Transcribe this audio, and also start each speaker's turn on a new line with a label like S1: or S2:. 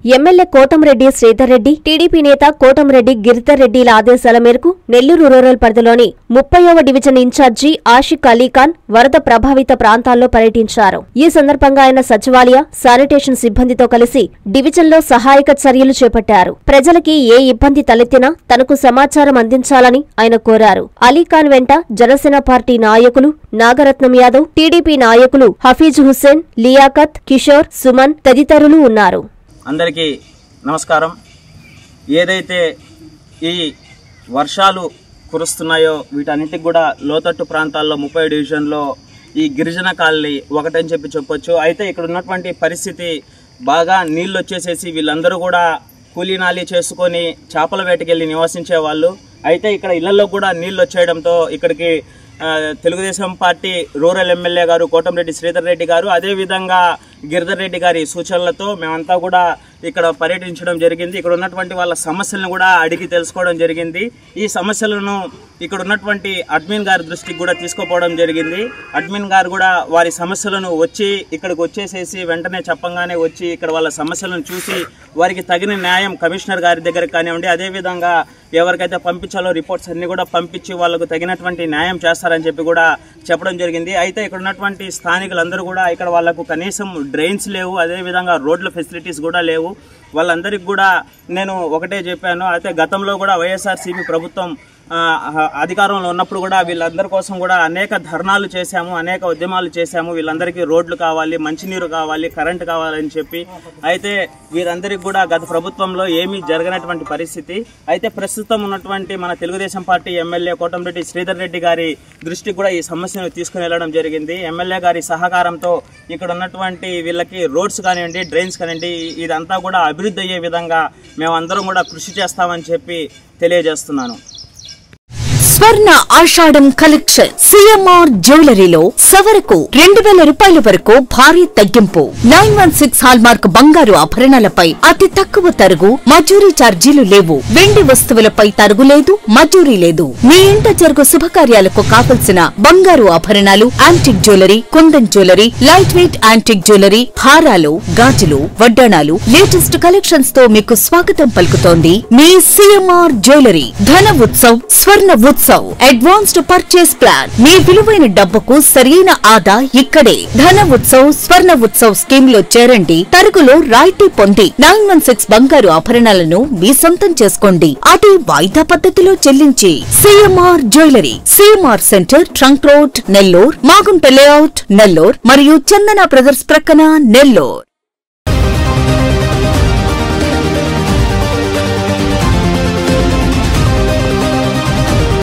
S1: MLA Kotamreddy Sridhar Reddy, TDP నేత కోటంరెడ్డి గిరిధర్ రెడ్డిల ఆదేశాల మేరకు నెల్లూరు రూరల్ పరిధిలోని 30వ డివిజన్ ఇన్ఛార్జి ఆషిక్ అలీఖాన్ వరద ప్రభావిత ప్రాంతాల్లో పర్యటించారు. ఈ సందర్భంగా ఆయన సచివాలయ, శానిటేషన్ సిబ్బందితో కలిసి డివిజన్లో సహాయక చర్యలు చేపట్టారు. ప్రజలకి ఏ ఇబ్బంది తలెత్తినా తనకు సమాచారం అందించాలని ఆయన కోరారు. అలీఖాన్ వెంట జనసేన పార్టీ నాయకులు నాగరత్నం యాదవ్, టీడీపీ నాయకులు హఫీజ్ హుస్సేన్, లియాఖత్, కిషోర్, సుమన్ తదితరులు ఉన్నారు.
S2: అందరికీ నమస్కారం. ఏదైతే ఈ వర్షాలు కురుస్తున్నాయో వీటన్నిటికి కూడా లోతట్టు ప్రాంతాల్లో 30 డివిజన్లో ఈ గిరిజన కాలనీ ఒకటని చెప్పొచ్చు. అయితే ఇక్కడ ఉన్నటువంటి పరిస్థితి బాగా నీళ్ళు వచ్చేసేసి వీళ్ళందరూ కూడా కూలీనాలి చేసుకొని చేపల వేటకెళ్ళి నివసించే వాళ్ళు. అయితే ఇక్కడ ఇళ్లలో కూడా నీళ్ళు వచ్చేయడంతో ఇక్కడికి తెలుగుదేశం పార్టీ రూరల్ ఎమ్మెల్యే గారు కోటంరెడ్డి శ్రీధర్ రెడ్డి గారు, అదేవిధంగా గిరిధర్ రెడ్డి గారి సూచనలతో మేమంతా కూడా ఇక్కడ పర్యటించడం జరిగింది. ఇక్కడ ఉన్నటువంటి వాళ్ళ సమస్యలను కూడా అడిగి తెలుసుకోవడం జరిగింది. ఈ సమస్యలను ఇక్కడ ఉన్నటువంటి అడ్మిన్ గారి దృష్టికి కూడా తీసుకుపోవడం జరిగింది. అడ్మిన్ గారు కూడా వారి సమస్యలను ఇక్కడికి వచ్చేసేసి వెంటనే చెప్పంగానే వచ్చి ఇక్కడ వాళ్ళ సమస్యలను చూసి వారికి తగిన న్యాయం కమిషనర్ గారి దగ్గర కానివ్వండి, అదేవిధంగా ఎవరికైతే పంపించాలో రిపోర్ట్స్ అన్ని కూడా పంపించి వాళ్ళకు తగినటువంటి న్యాయం చేస్తారని చెప్పి కూడా చెప్పడం జరిగింది. అయితే ఇక్కడ ఉన్నటువంటి స్థానికులందరూ కూడా ఇక్కడ వాళ్లకు కనీసం డ్రైన్స్ లేవు, అదేవిధంగా రోడ్ల ఫెసిలిటీస్ కూడా లేవు. వాళ్ళందరికీ కూడా నేను ఒకటే చెప్పాను. అయితే గతంలో కూడా వైఎస్ఆర్సీపీ ప్రభుత్వం అధికారంలో ఉన్నప్పుడు కూడా వీళ్ళందరి కోసం కూడా అనేక ధర్నాలు చేశాము, అనేక ఉద్యమాలు చేశాము. వీళ్ళందరికీ రోడ్లు కావాలి, మంచినీరు కావాలి, కరెంటు కావాలని చెప్పి. అయితే వీరందరికీ కూడా గత ప్రభుత్వంలో ఏమీ జరగనటువంటి పరిస్థితి. అయితే ప్రస్తుతం ఉన్నటువంటి మన తెలుగుదేశం పార్టీ ఎమ్మెల్యే కోటంరెడ్డి శ్రీధర్ రెడ్డి గారి దృష్టికి కూడా ఈ సమస్యను తీసుకుని వెళ్లడం జరిగింది. ఎమ్మెల్యే గారి సహకారంతో ఇక్కడ ఉన్నటువంటి వీళ్ళకి రోడ్స్ కానివ్వండి, డ్రైన్స్ కానివ్వండి, ఇదంతా కూడా అభివృద్ధి అయ్యే విధంగా మేమందరం కూడా కృషి చేస్తామని చెప్పి తెలియజేస్తున్నాను.
S3: స్వర్ణ ఆషాఢం కలెక్షన్ సిఎంఆర్ జ్యువెలరీలో సవరకు 2000 రూపాయల వరకు భారీ తగ్గింపు. 916 హాల్మార్క్ బంగారు ఆభరణాలపై అతి తక్కువ తరుగు, మజూరీ ఛార్జీలు లేవు. వెండి వస్తువులపై తరుగు లేదు, మజూరీ లేదు. మీ ఇంట జరుగు శుభకార్యాలకు కావలసిన బంగారు ఆభరణాలు, antique jewellery, kundan jewellery, light weight antique jewellery, హారాలు, గాజులు, వడ్డాణాలు, లేటెస్ట్ కలెక్షన్స్ తో మీకు స్వాగతం పలుకుతోంది మీ CMR jewellery. Dhana Utsav, Swarna Utsav advanced purchase plan. మీ విలువైన డబ్బుకు సరైన ఆదా ఇక్కడే. ధన ఉత్సవ్, స్వర్ణ ఉత్సవ్ స్కీమ్ లో చేరండి. తరుగులో రాయితీ పొంది 916 బంగారు ఆభరణాలను మీ సొంతం చేసుకోండి. అదే వాయిదా పద్ధతిలో చెల్లించి. CMR jewellery, CMR centre, trunk road, Nellore, Magunta layout, Nellore మరియు చందన బ్రదర్స్ ప్రక్కన, నెల్లూర్.